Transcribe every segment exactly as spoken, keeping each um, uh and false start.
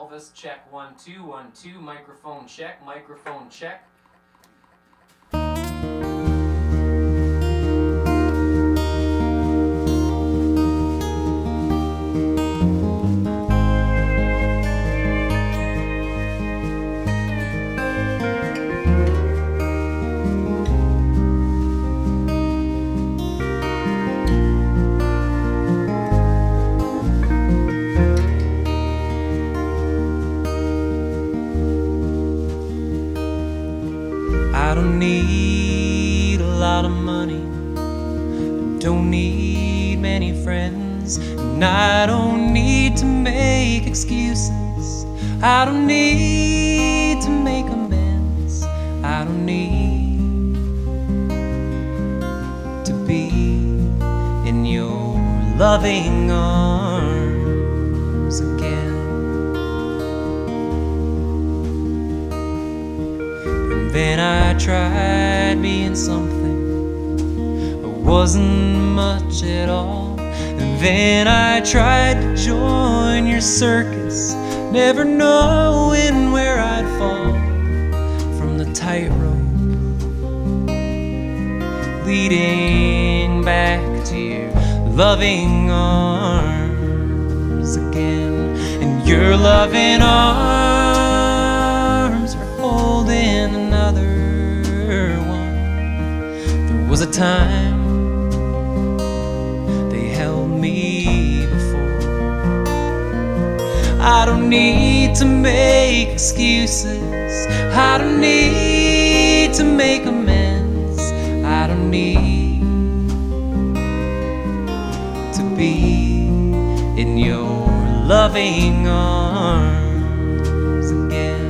pelvis. Check one, two, one, two. Microphone check, microphone check. I don't need a lot of money, don't need many friends, and I don't need to make excuses. I don't need to make amends. I don't need to be in your loving arms again. Then I tried being something I wasn't much at all. And then I tried to join your circus, never knowing where I'd fall from the tightrope leading back to your loving arms again. And your loving arms are holding another one. There was a time they held me before. I don't need to make excuses. I don't need to make amends. I don't need to be in your loving arms again.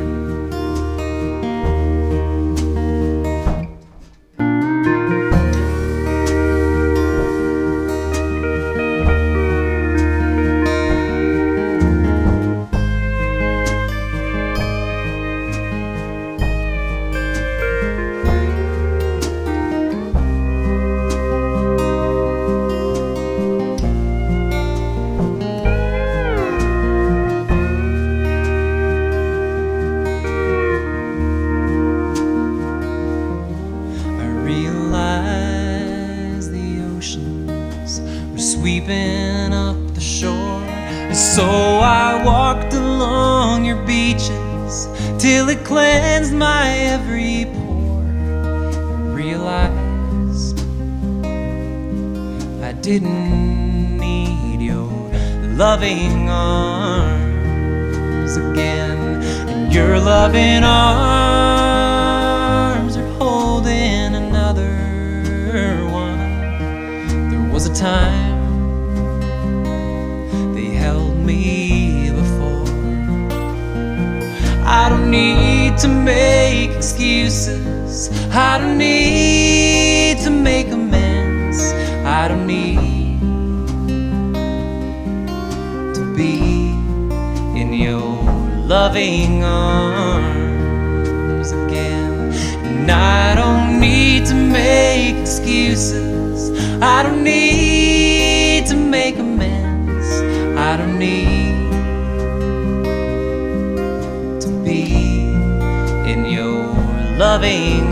Sweeping up the shore, and so I walked along your beaches till it cleansed my every pore. I realized I didn't need your loving arms again. And your loving arms are holding another one. There was a time I don't need to make excuses. I don't need to make amends. I don't need to be in your loving arms again. And I don't need to make excuses. I don't need to make amends. I don't need in your loving